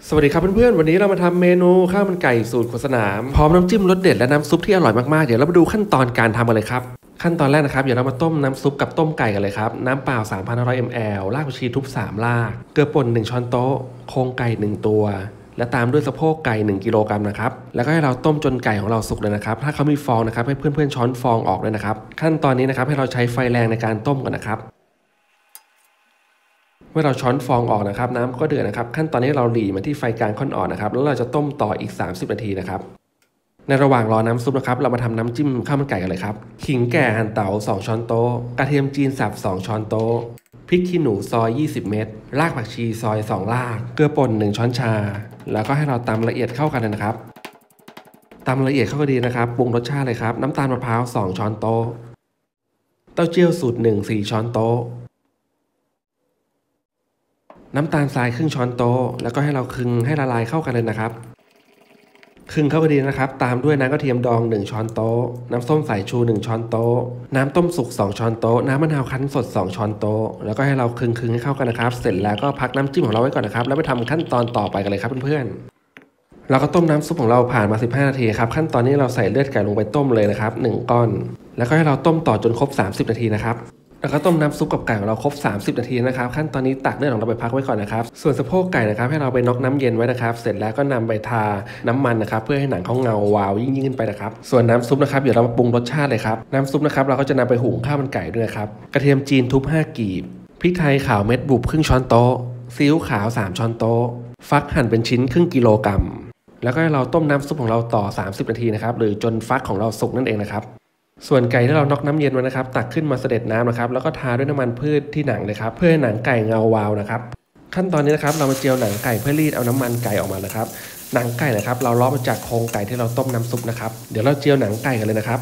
สวัสดีครับเพื่อนๆวันนี้เรามาทำเมนูข้าวมันไก่สูตรขวดสนามพร้อมน้ำจิ้มรสเด็ดและน้ำซุปที่อร่อยมากๆเดี๋ยวเรามาดูขั้นตอนการทำกันเลยครับขั้นตอนแรกนะครับเดี๋ยวเรามาต้มน้ำซุปกับต้มไก่กันเลยครับน้ำเปล่า 3,500 ml รากผักชีทุบ3รากเกลือป่น1ช้อนโต๊ะโครงไก่1ตัวและตามด้วยสะโพกไก่1กิโลกรัมนะครับแล้วก็ให้เราต้มจนไก่ของเราสุกเลยนะครับถ้าเขามีฟองนะครับให้เพื่อนๆช้อนฟองออกด้วยนะครับขั้นตอนนี้นะครับให้เราใช้ไฟแรงในการต้มกันนะครับเมื่อเราช้อนฟองออกนะครับน้ำก็เดือดนะครับขั้นตอนนี้เราหลีมาที่ไฟกลางค่อนอ่อนนะครับแล้วเราจะต้มต่ออีก30นาทีนะครับในระหว่างรอน้ำซุปนะครับเรามาทำน้ำจิ้มข้าวมันไก่กันเลยครับขิงแก่หั่นเต๋า2ช้อนโต๊ะกระเทียมจีนสับ2ช้อนโต๊ะพริกขี้หนูซอย20เม็ดรากผักชีซอย2รากเกลือป่น1ช้อนชาแล้วก็ให้เราตำละเอียดเข้ากันเลยนะครับตำละเอียดเข้ากันดีนะครับปรุงรสชาติเลยครับน้ำตาลมะพร้าว2ช้อนโต๊ะเต้าเจี้ยวสูตร1 4ช้อนโต๊ะน้ำตาลทรายครึ่งช้อนโต๊ะแล้วก็ให้เราคึงให้ละลายเข้ากันเลยนะครับคึงเข้ากันดีนะครับตามด้วยน้ำกระเทียมดอง1ช้อนโต๊ะน้ำส้มสายชู1ช้อนโต๊ะน้ำต้มสุก2ช้อนโต๊ะน้ำมะนาวคั้นสด2ช้อนโต๊ะแล้วก็ให้เราคึงให้เข้ากันนะครับเสร็จแล้วก็พักน้ำจิ้มของเราไว้ก่อนนะครับแล้วไปทำขั้นตอนต่อไปกันเลยครับเพื่อนๆเราก็ต้มน้ำซุปของเราผ่านมา15นาทีครับขั้นตอนนี้เราใส่เลือดไก่ลงไปต้มเลยนะครับ1ก้อนแล้วก็ให้เราต้มต่อจนครบ30นาทีนะครับแล้วก็ต้มน้ำซุปกับไก่ของเราครบ30นาทีนะครับขั้นตอนนี้ตักเลือดของเราไปพักไว้ก่อนนะครับส่วนสะโพกไก่นะครับให้เราไปน็อกน้ำเย็นไว้นะครับเสร็จแล้วก็นำไปทาน้ำมันนะครับเพื่อให้หนังเขาเงาวาวยิ่งขึ้นไปนะครับส่วนน้ำซุปนะครับเดี๋ยวเรามาปรุงรสชาติเลยครับน้ำซุปนะครับเราก็จะนำไปหุงข้าวมันไก่ด้วยครับกระเทียมจีนทุบ5กีบพริกไทยขาวเม็ดบุบครึ่งช้อนโต๊ะซีอิ๊วขาว3ช้อนโต๊ะฟักหั่นเป็นชิ้นครึ่งกิโลกรัมแล้วก็ให้เราต้มน้ำซุปของเราต่อ30นาทีนะครับหรือจนฟักของเราสุกนั่นเองนะครับส่วนไก่ที่เราน็อกน้ำเย็นไว้นะครับตักขึ้นมาเสด็จน้ำนะครับแล้วก็ทาด้วยน้ำมันพืชที่หนังเลยครับเพื่อให้หนังไก่เงาวาวนะครับขั้นตอนนี้นะครับเรามาเจียวหนังไก่เพื่อรีดเอาน้ำมันไก่ออกมานะครับหนังไก่นะครับเราล้อมาจากโครงไก่ที่เราต้มน้ำซุปนะครับเดี๋ยวเราเจียวหนังไก่กันเลยนะครับ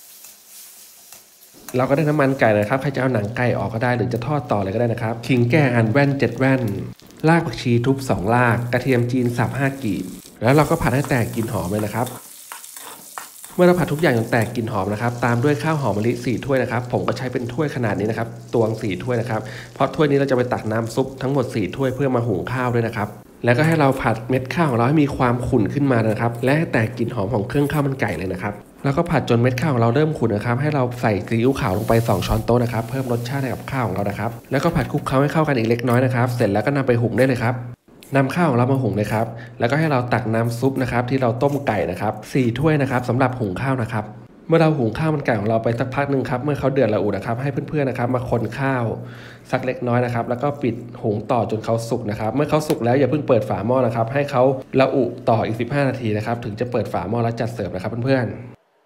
เราก็ได้น้ำมันไก่นะครับใครจะเอาหนังไก่ออกก็ได้หรือจะทอดต่อเลยก็ได้นะครับขิงแก่หั่นแว่น7แว่นรากผักชีทุบ2รากกระเทียมจีนสับ5กีบแล้วเราก็ผัดให้แตกกลิ่นหอมเลยนะครับเมื่อเราผัดทุกอย่างจนแตกกลิ่นหอมนะครับตามด้วยข้าวหอมมะลิ4ถ้วยนะครับผมก็ใช้เป็นถ้วยขนาดนี้นะครับตวง4ถ้วยนะครับเพราะถ้วยนี้เราจะไปตักน้ำซุปทั้งหมด4ถ้วยเพื่อมาหุงข้าวด้วยนะครับแล้วก็ให้เราผัดเม็ดข้าวของเราให้มีความขุ่นขึ้นมานะครับและให้แตกกลิ่นหอมของเครื่องข้าวมันไก่เลยนะครับแล้วก็ผัดจนเม็ดข้าวของเราเริ่มขุ่นนะครับให้เราใส่ซีอิ๊วขาวลงไป2ช้อนโต๊ะนะครับเพิ่มรสชาติให้กับข้าวของเรานะครับแล้วก็ผัดคลุกเคล้าให้เข้ากันอีกเล็กน้อยนะครับเสร็จแล้วก็นำไปหุงได้เลยครับนำข้าวของเรามาหุงเลยครับแล้วก็ให้เราตักน้ำซุปนะครับที่เราต้มไก่นะครับ4ถ้วยนะครับสำหรับหุงข้าวนะครับเมื่อเราหุงข้าวมันไก่ของเราไปสักพักหนึ่งครับเมื่อเขาเดือดระอุนะครับให้เพื่อนๆนะครับมาคนข้าวสักเล็กน้อยนะครับแล้วก็ปิดหุงต่อจนเขาสุกนะครับเมื่อเขาสุกแล้วอย่าเพิ่งเปิดฝาหม้อนะครับให้เขาระอุต่ออีก15นาทีนะครับถึงจะเปิดฝาหม้อแล้วจัดเสิร์ฟนะครับเพื่อนๆ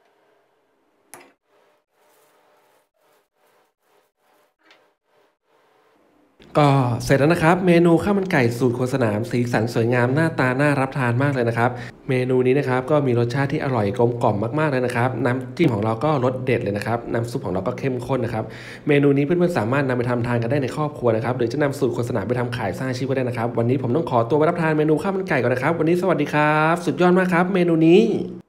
ก็เสร็จแล้วนะครับเมนูข้าวมันไก่สูตรครัวสนามสีสันสวยงามหน้าตาน่ารับทานมากเลยนะครับเมนูนี้นะครับก็มีรสชาติที่อร่อยกลมกล่อมมากๆเลยนะครับน้ำจิ้มของเราก็รสเด็ดเลยนะครับน้ำซุปของเราก็เข้มข้นนะครับเมนูนี้เพื่อนๆสามารถนำไปทำทานกันได้ในครอบครัวนะครับหรือจะนำสูตรครัวสนามไปทำขายสร้างอาชีพก็ได้นะครับวันนี้ผมต้องขอตัวไปรับทานเมนูข้าวมันไก่ก่อนนะครับวันนี้สวัสดีครับสุดยอดมากครับเมนูนี้